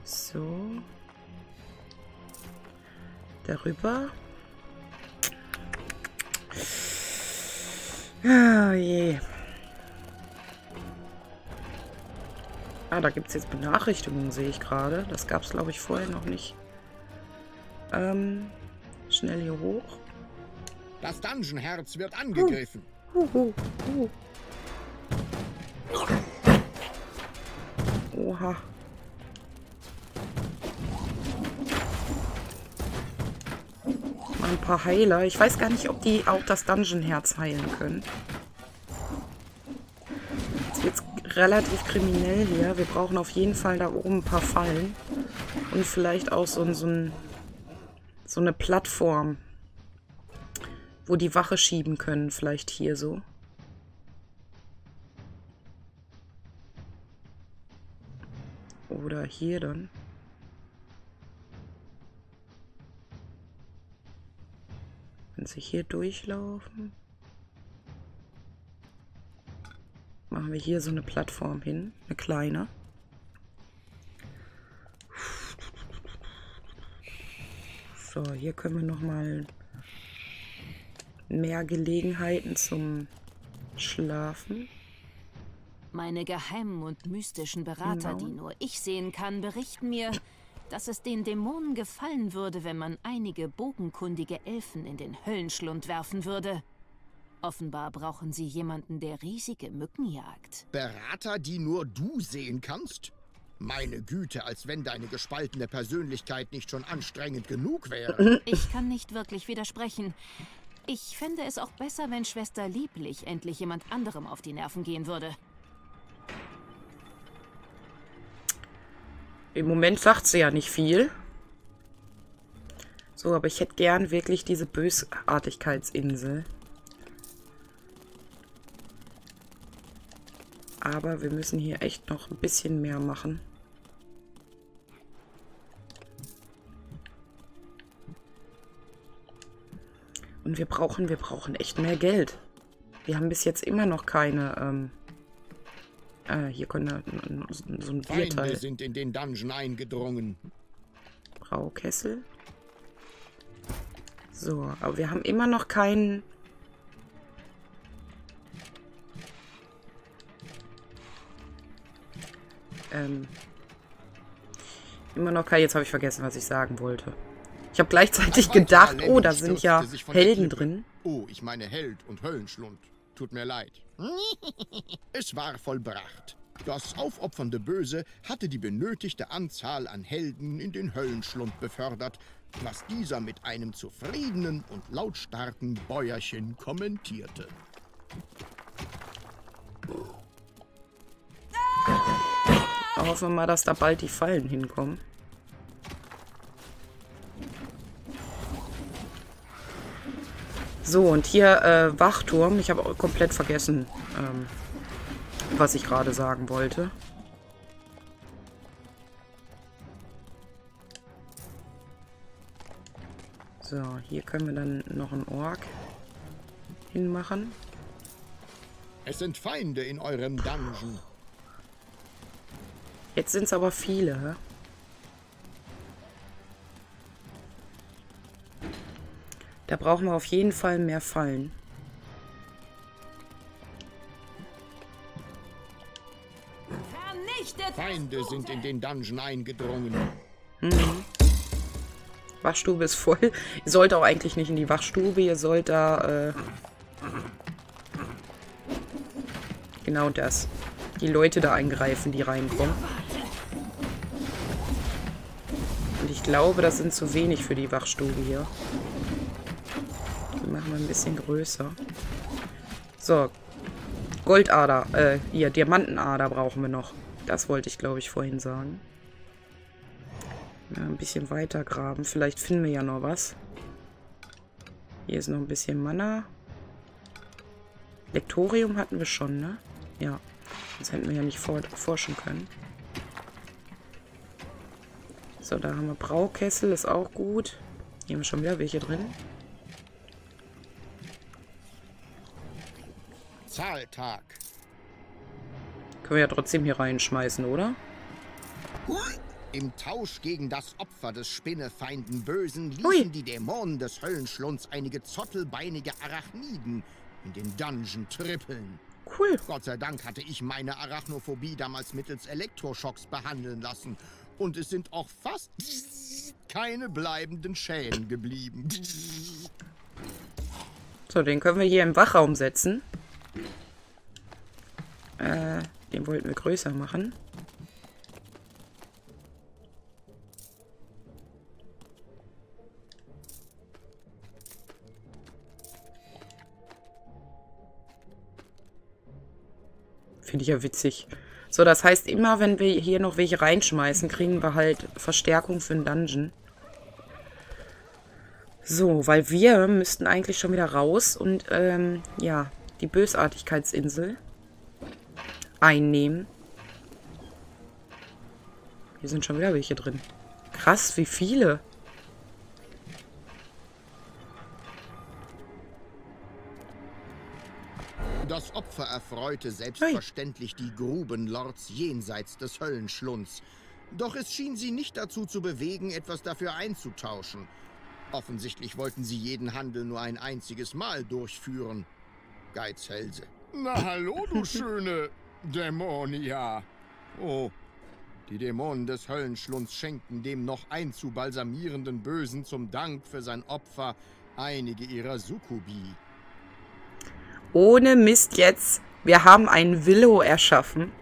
So. Darüber. Oh je. Ah, da gibt es jetzt Benachrichtigungen, sehe ich gerade. Das gab es, glaube ich, vorher noch nicht. Schnell hier hoch. Das Dungeon-Herz wird angegriffen. Oha. Mal ein paar Heiler. Ich weiß gar nicht, ob die auch das Dungeon-Herz heilen können. Jetzt wird es relativ kriminell hier. Wir brauchen auf jeden Fall da oben ein paar Fallen. Und vielleicht auch so eine Plattform, wo die Wache schieben können. Vielleicht hier so. Oder hier dann. Wenn sie hier durchlaufen, machen wir hier so eine Plattform hin. Eine kleine. So, hier können wir nochmal mehr Gelegenheiten zum Schlafen. Meine geheimen und mystischen Berater, die nur ich sehen kann, berichten mir, dass es den Dämonen gefallen würde, wenn man einige bogenkundige Elfen in den Höllenschlund werfen würde. Offenbar brauchen sie jemanden, der riesige Mücken jagt. Berater, die nur du sehen kannst? Meine Güte, als wenn deine gespaltene Persönlichkeit nicht schon anstrengend genug wäre. Ich kann nicht wirklich widersprechen. Ich fände es auch besser, wenn Schwester Lieblich endlich jemand anderem auf die Nerven gehen würde. Im Moment sagt sie ja nicht viel. So, aber ich hätte gern wirklich diese Bösartigkeitsinsel. Aber wir müssen hier echt noch ein bisschen mehr machen. Und wir brauchen echt mehr Geld. Wir haben bis jetzt immer noch keine, hier können wir so ein Bierteil. Feinde sind in den Dungeon eingedrungen. Braukessel. So, aber wir haben immer noch keinen... immer noch kein... Jetzt habe ich vergessen, was ich sagen wollte. Ich habe gleichzeitig gedacht, oh, da sind ja Helden drin. Oh, ich meine Held und Höllenschlund. Tut mir leid. Es war vollbracht. Das aufopfernde Böse hatte die benötigte Anzahl an Helden in den Höllenschlund befördert, was dieser mit einem zufriedenen und lautstarken Bäuerchen kommentierte. Hoffen wir mal, dass da bald die Fallen hinkommen. So, und hier Wachturm. Ich habe auch komplett vergessen, was ich gerade sagen wollte. So, hier können wir dann noch einen Ork hinmachen. Es sind Feinde in eurem Dungeon. Jetzt sind es aber viele, hä? Da brauchen wir auf jeden Fall mehr Fallen. Feinde sind in den Dungeon eingedrungen. Wachstube ist voll. Ihr sollt auch eigentlich nicht in die Wachstube. Ihr sollt da... genau das. Die Leute da eingreifen, die reinkommen. Und ich glaube, das sind zu wenig für die Wachstube hier. Die machen wir ein bisschen größer. So. Goldader. Hier, Diamantenader brauchen wir noch. Das wollte ich, glaube ich, vorhin sagen. Ja, ein bisschen weiter graben. Vielleicht finden wir ja noch was. Hier ist noch ein bisschen Mana. Lektorium hatten wir schon, ne? Ja. Sonst hätten wir ja nicht forschen können. So, da haben wir Braukessel. Ist auch gut. Hier haben wir schon wieder welche drin. Zahltag. Können wir ja trotzdem hier reinschmeißen, oder? Im Tausch gegen das Opfer des spinnefeinden Bösen ließen die Dämonen des Höllenschlunds einige zottelbeinige Arachniden in den Dungeon trippeln. Cool. Gott sei Dank hatte ich meine Arachnophobie damals mittels Elektroschocks behandeln lassen. Und es sind auch fast keine bleibenden Schäden geblieben. So, den können wir hier im Wachraum setzen. Den wollten wir größer machen. Finde ich ja witzig. So, das heißt, immer wenn wir hier noch welche reinschmeißen, kriegen wir halt Verstärkung für den Dungeon. So, weil wir müssten eigentlich schon wieder raus und, ja, die Bösartigkeitsinsel einnehmen. Hier sind schon wieder welche drin. Krass, wie viele. Das Opfer erfreute selbstverständlich die Grubenlords jenseits des Höllenschlunds. Doch es schien sie nicht dazu zu bewegen, etwas dafür einzutauschen. Offensichtlich wollten sie jeden Handel nur ein einziges Mal durchführen. Geizhälse. Na hallo, du schöne Dämonia. Oh, die Dämonen des Höllenschlunds schenkten dem noch einzubalsamierenden Bösen zum Dank für sein Opfer einige ihrer Sukkubi. Ohne Mist jetzt. Wir haben einen Willow erschaffen.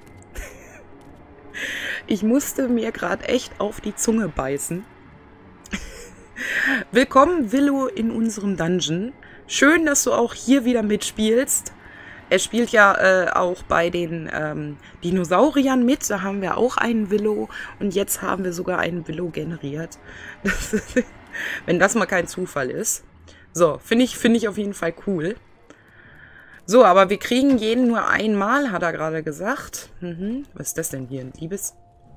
Ich musste mir gerade echt auf die Zunge beißen. Willkommen, Willow, in unserem Dungeon. Schön, dass du auch hier wieder mitspielst. Er spielt ja auch bei den Dinosauriern mit. Da haben wir auch einen Willow. Und jetzt haben wir sogar einen Willow generiert. Wenn das mal kein Zufall ist. So, finde ich auf jeden Fall cool. So, aber wir kriegen jeden nur einmal, hat er gerade gesagt. Was ist das denn hier? Ein Liebes...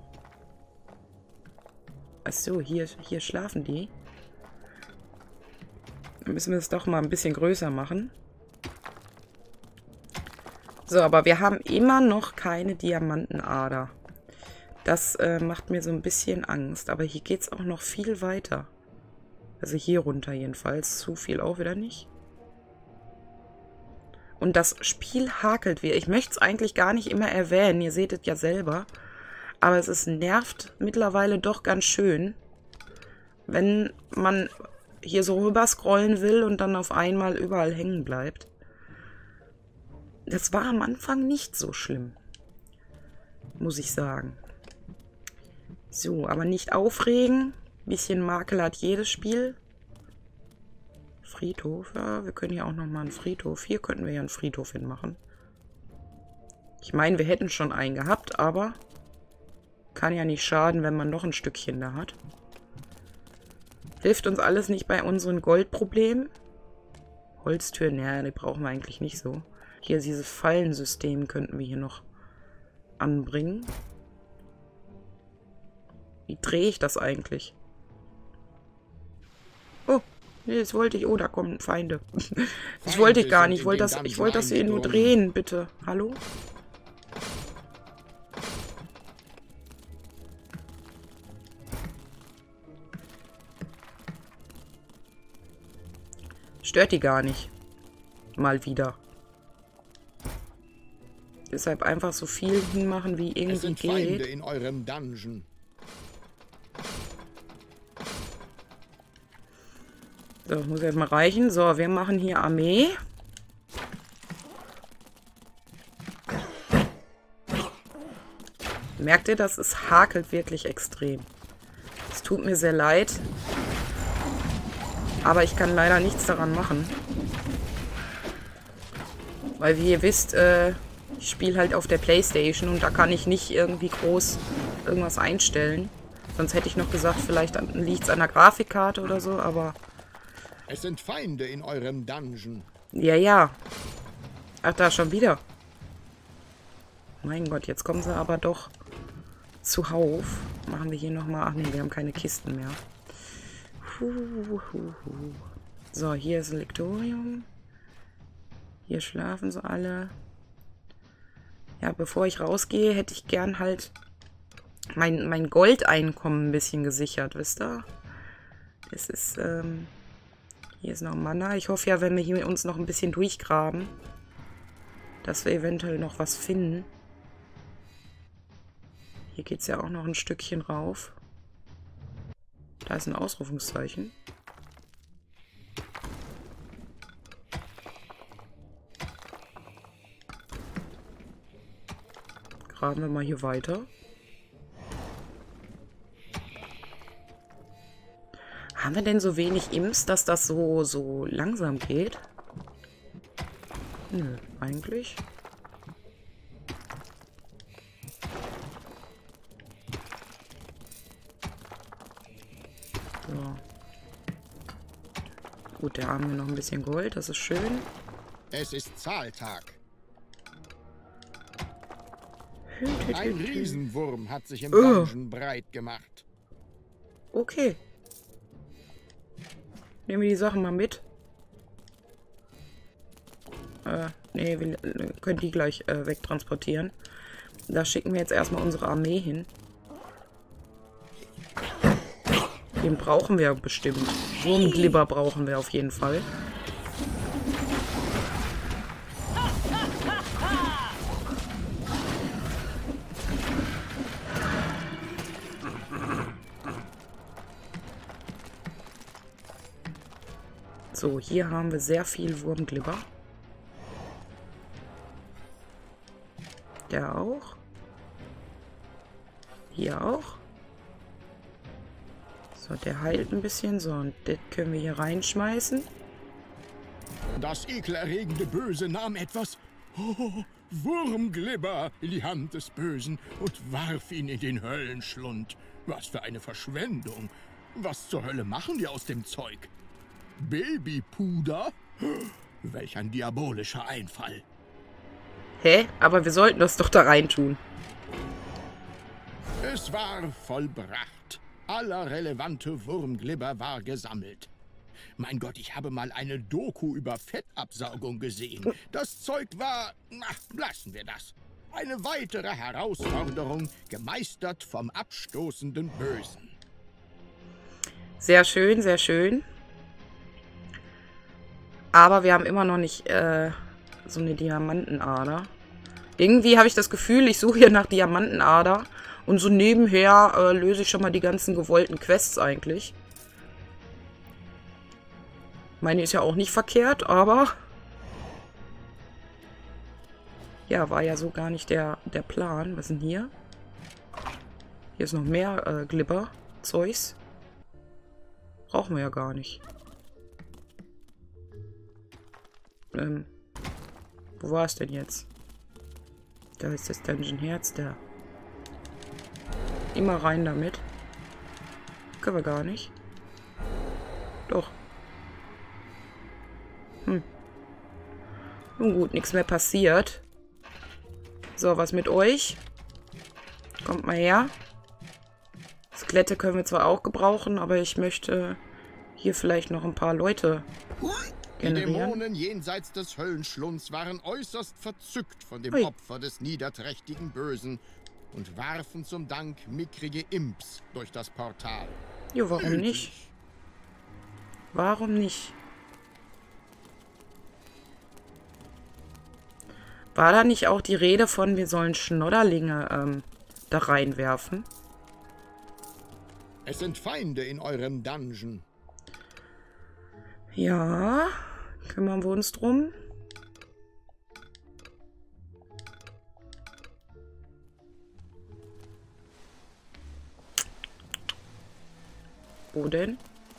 Achso, hier schlafen die. Dann müssen wir es doch mal ein bisschen größer machen. So, aber wir haben immer noch keine Diamantenader. Das macht mir so ein bisschen Angst. Aber hier geht es auch noch viel weiter. Also hier runter jedenfalls. Zu viel auch wieder nicht. Und das Spiel hakelt wieder. Ich möchte es eigentlich gar nicht immer erwähnen. Ihr seht es ja selber. Aber es nervt mittlerweile doch ganz schön, wenn man hier so rüber scrollen will und dann auf einmal überall hängen bleibt. Das war am Anfang nicht so schlimm, muss ich sagen. So, aber nicht aufregen. Bisschen Makel hat jedes Spiel. Friedhof, ja, wir können hier auch nochmal einen Friedhof. Hier könnten wir ja einen Friedhof hinmachen. Ich meine, wir hätten schon einen gehabt, aber kann ja nicht schaden, wenn man noch ein Stückchen da hat. Hilft uns alles nicht bei unseren Goldproblemen. Holztüren, ja, die brauchen wir eigentlich nicht so. Hier dieses Fallensystem könnten wir hier noch anbringen. Wie drehe ich das eigentlich? Oh, nee, jetzt wollte ich... Oh, da kommen Feinde. Das wollte ich gar nicht. Ich wollte das hier nur drehen, bitte. Hallo? Stört die gar nicht. Mal wieder. Deshalb einfach so viel hinmachen, wie irgendwie es sind geht. Feinde in eurem Dungeon. So, das muss jetzt mal reichen. So, wir machen hier Armee. Merkt ihr, dass es hakelt wirklich extrem. Es tut mir sehr leid. Aber ich kann leider nichts daran machen. Weil, wie ihr wisst, ich spiele halt auf der PlayStation und da kann ich nicht irgendwie groß irgendwas einstellen. Sonst hätte ich noch gesagt, vielleicht liegt es an der Grafikkarte oder so, aber... Es sind Feinde in eurem Dungeon. Ja, ja. Ach, da schon wieder. Mein Gott, jetzt kommen sie aber doch zuhauf. Machen wir hier nochmal... Ach nee, wir haben keine Kisten mehr. So, hier ist ein Lektorium. Hier schlafen sie alle. Ja, bevor ich rausgehe, hätte ich gern halt mein Goldeinkommen ein bisschen gesichert, wisst ihr? Es ist, hier ist noch Mana. Ich hoffe ja, wenn wir hier uns noch ein bisschen durchgraben, dass wir eventuell noch was finden. Hier geht es ja auch noch ein Stückchen rauf. Da ist ein Ausrufungszeichen. Graben wir mal hier weiter. Haben wir denn so wenig Imps, dass das so langsam geht? Nö, eigentlich. So. Gut, da haben wir noch ein bisschen Gold, das ist schön. Es ist Zahltag. Ein Riesenwurm hat sich im Dungeon breit gemacht. Okay. Nehmen wir die Sachen mal mit. Nee, wir können die gleich wegtransportieren. Da schicken wir jetzt erstmal unsere Armee hin. Den brauchen wir bestimmt. Wurmglibber brauchen wir auf jeden Fall. So, hier haben wir sehr viel Wurmglibber. Der auch. Hier auch. So, der heilt ein bisschen. So, und das können wir hier reinschmeißen. Das ekelerregende Böse nahm etwas Wurmglibber in die Hand des Bösen und warf ihn in den Höllenschlund. Was für eine Verschwendung. Was zur Hölle machen die aus dem Zeug? Babypuder? Welch ein diabolischer Einfall. Hä? Aber wir sollten das doch da rein tun. Es war vollbracht. Aller relevante Wurmglibber war gesammelt. Mein Gott, ich habe mal eine Doku über Fettabsaugung gesehen. Das Zeug war... lassen wir das. Eine weitere Herausforderung, gemeistert vom abstoßenden Bösen. Sehr schön, sehr schön. Aber wir haben immer noch nicht so eine Diamantenader. Irgendwie habe ich das Gefühl, ich suche hier nach Diamantenader. Und so nebenher löse ich schon mal die ganzen gewollten Quests eigentlich. Meine ist ja auch nicht verkehrt, aber... Ja, war ja so gar nicht der Plan. Was ist denn hier? Hier ist noch mehr Glibber-Zeugs. Brauchen wir ja gar nicht. Wo war es denn jetzt? Da ist das Dungeon Herz, da. Immer rein damit. Können wir gar nicht. Doch. Nun gut, nichts mehr passiert. So, was mit euch? Kommt mal her. Skelette können wir zwar auch gebrauchen, aber ich möchte hier vielleicht noch ein paar Leute generieren. Die Dämonen jenseits des Höllenschlunds waren äußerst verzückt von dem Opfer des niederträchtigen Bösen und warfen zum Dank mickrige Imps durch das Portal. Jo, warum nicht? Warum nicht? War da nicht auch die Rede von, wir sollen Schnodderlinge da reinwerfen? Es sind Feinde in eurem Dungeon. Ja, kümmern wir uns drum. Wo denn?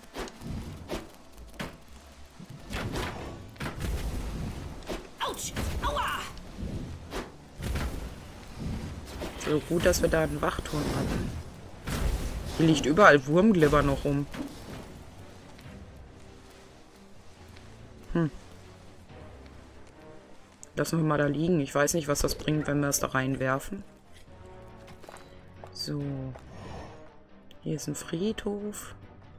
So gut, dass wir da einen Wachturm hatten. Hier liegt überall Wurmglibber noch rum. Lassen wir mal da liegen. Ich weiß nicht, was das bringt, wenn wir es da reinwerfen. So. Hier ist ein Friedhof.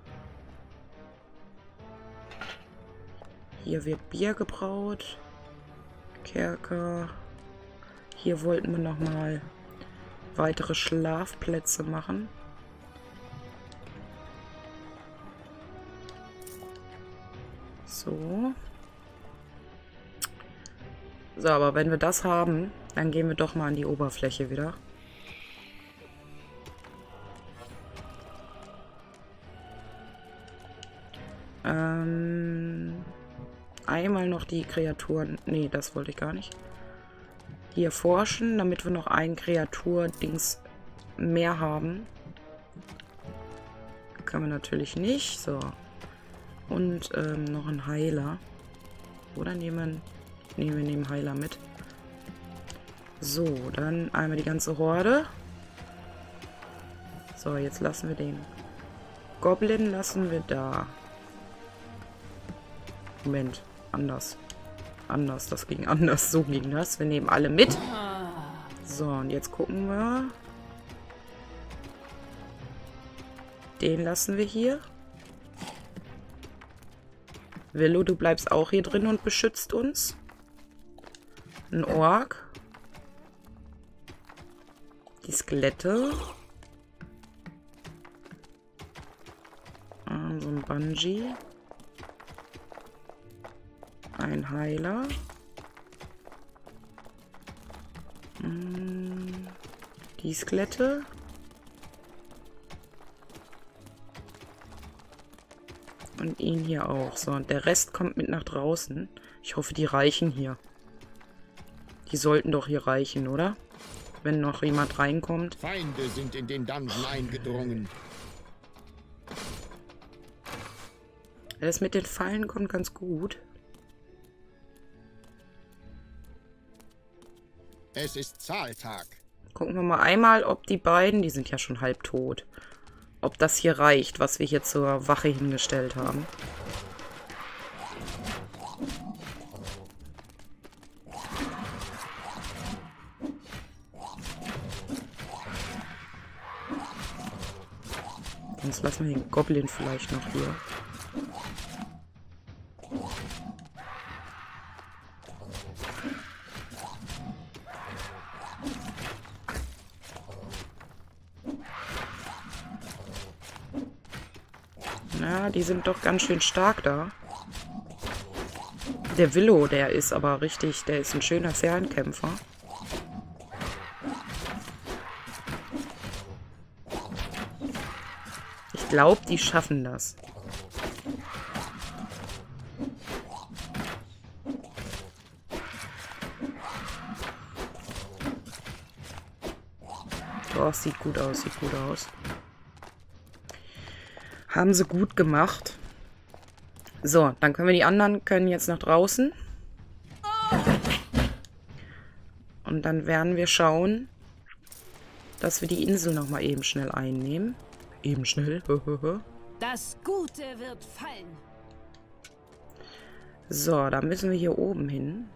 Hier wird Bier gebraut. Kerker. Hier wollten wir nochmal weitere Schlafplätze machen. So. So, aber wenn wir das haben, dann gehen wir doch mal an die Oberfläche wieder. Einmal noch die Kreaturen... Nee, das wollte ich gar nicht. Hier forschen, damit wir noch ein Kreatur-Dings mehr haben. Können wir natürlich nicht. So. Und noch ein Heiler. Oder nehmen... Nee, wir nehmen Heiler mit. So, dann einmal die ganze Horde. So, jetzt lassen wir den Goblin lassen wir da. Moment, anders. Anders, das ging anders. So ging das. Wir nehmen alle mit. So, und jetzt gucken wir. Den lassen wir hier. Willow, du bleibst auch hier drin und beschützt uns. Ein Ork. Die Skelette. So ein Bungee. Ein Heiler. Die Skelette. Und ihn hier auch. So, und der Rest kommt mit nach draußen. Ich hoffe, die reichen hier. Die sollten doch hier reichen, oder? Wenn noch jemand reinkommt. Feinde sind in den Dungeon eingedrungen. Das mit den Fallen kommt ganz gut. Es ist Zahltag. Gucken wir mal einmal, ob die beiden, die sind ja schon halb tot, ob das hier reicht, was wir hier zur Wache hingestellt haben. Sonst lassen wir den Goblin vielleicht noch hier. Na, die sind doch ganz schön stark da. Der Willow, der ist aber richtig, der ist ein schöner Fernkämpfer. Ich glaube, die schaffen das. Oh, sieht gut aus, sieht gut aus. Haben sie gut gemacht. So, dann können wir die anderen können jetzt nach draußen. Und dann werden wir schauen, dass wir die Insel nochmal eben schnell einnehmen. Eben schnell. Das Gute wird fallen. So, dann müssen wir hier oben hin.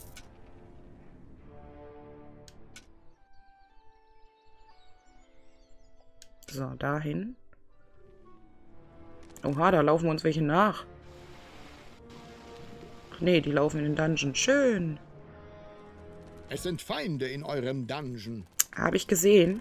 So, dahin. Oha, da laufen uns welche nach. Ach nee, die laufen in den Dungeon. Schön. Es sind Feinde in eurem Dungeon. Habe ich gesehen.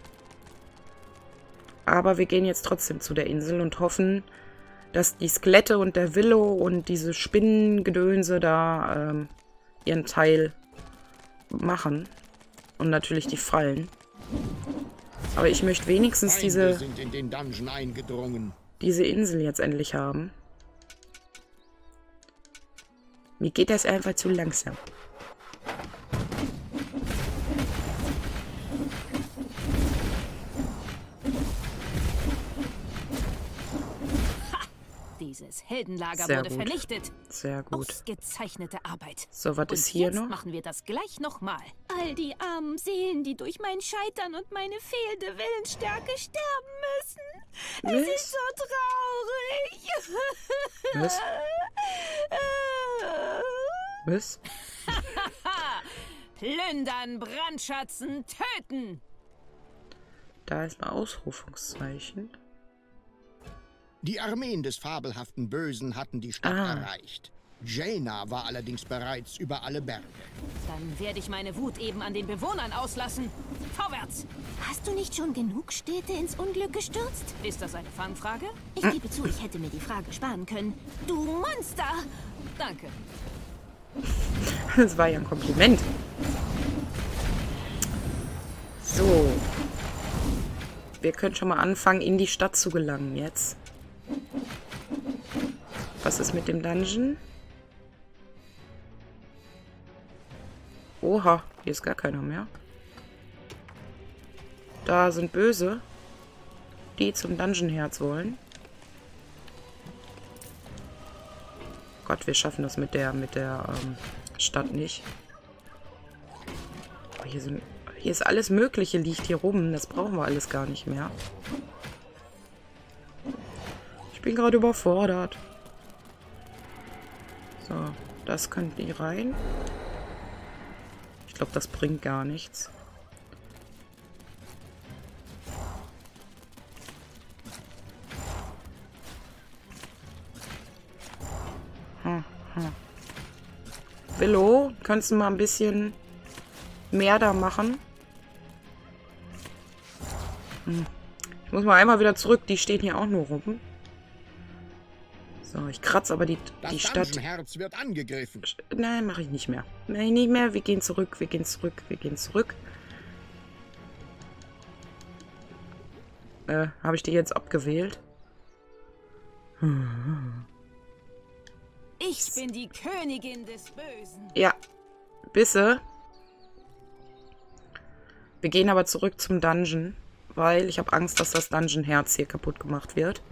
Aber wir gehen jetzt trotzdem zu der Insel und hoffen, dass die Skelette und der Willow und diese Spinnengedönse da ihren Teil machen. Und natürlich die Fallen. Aber ich möchte wenigstens Feinde sind in den Dungeon eingedrungen. Diese Insel jetzt endlich haben. Mir geht das einfach zu langsam. Dieses Heldenlager Sehr wurde gut. Vernichtet. Sehr gut. Ausgezeichnete Arbeit. So, was Und ist hier jetzt noch? machen wir das gleich nochmal. All die armen Seelen, die durch mein Scheitern und meine fehlende Willensstärke sterben müssen. Es ist so traurig. Was? Was? Plündern, brandschatzen, töten. Da ist ein Ausrufungszeichen. Die Armeen des fabelhaften Bösen hatten die Stadt erreicht. Jaina war allerdings bereits über alle Berge. Dann werde ich meine Wut eben an den Bewohnern auslassen. Vorwärts! Hast du nicht schon genug Städte ins Unglück gestürzt? Ist das eine Fangfrage? Ich gebe zu, ich hätte mir die Frage sparen können. Du Monster! Danke. Das war ja ein Kompliment. So. Wir können schon mal anfangen, in die Stadt zu gelangen jetzt. Was ist mit dem Dungeon? Oha, hier ist gar keiner mehr. Da sind Böse, die zum Dungeon-Herz wollen. Gott, wir schaffen das mit der Stadt nicht. Oh, hier ist alles Mögliche, liegt hier rum. Das brauchen wir alles gar nicht mehr. Ich bin gerade überfordert. So, das könnt ihr rein. Ich glaube, das bringt gar nichts. Willow, kannst du mal ein bisschen mehr da machen? Ich muss mal einmal wieder zurück. Die stehen hier auch nur rum. So, ich kratze aber die Stadt. Das Herz wird angegriffen. Nein, mache ich nicht mehr. Mache ich nicht mehr. Wir gehen zurück, wir gehen zurück, wir gehen zurück. Habe ich die jetzt abgewählt? Ich bin die Königin des Bösen. Ja, Bisse. Wir gehen aber zurück zum Dungeon, weil ich habe Angst, dass das Dungeon-Herz hier kaputt gemacht wird.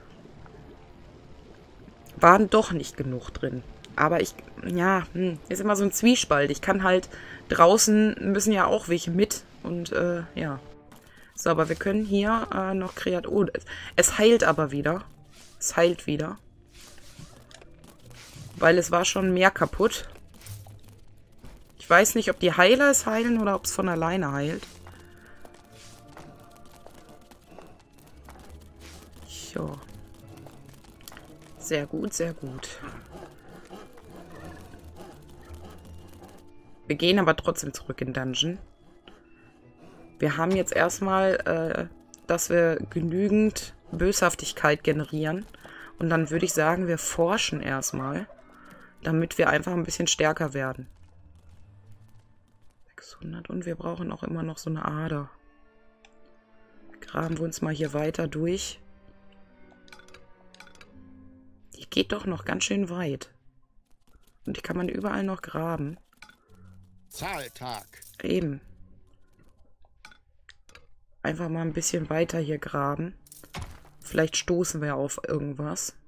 Waren doch nicht genug drin. Aber ist immer so ein Zwiespalt. Ich kann halt, draußen müssen ja auch welche mit. Und, ja. So, aber wir können hier noch Oh, es heilt aber wieder. Es heilt wieder. Weil es war schon mehr kaputt. Ich weiß nicht, ob die Heiler es heilen oder ob es von alleine heilt. So. Sehr gut, sehr gut. Wir gehen aber trotzdem zurück in den Dungeon. Wir haben jetzt erstmal, dass wir genügend Böshaftigkeit generieren. Und dann würde ich sagen, wir forschen erstmal, damit wir einfach ein bisschen stärker werden. 600 und wir brauchen auch immer noch so eine Ader. Graben wir uns mal hier weiter durch. Die geht doch noch ganz schön weit. Und die kann man überall noch graben. Zahltag. Eben. Einfach mal ein bisschen weiter hier graben. Vielleicht stoßen wir auf irgendwas.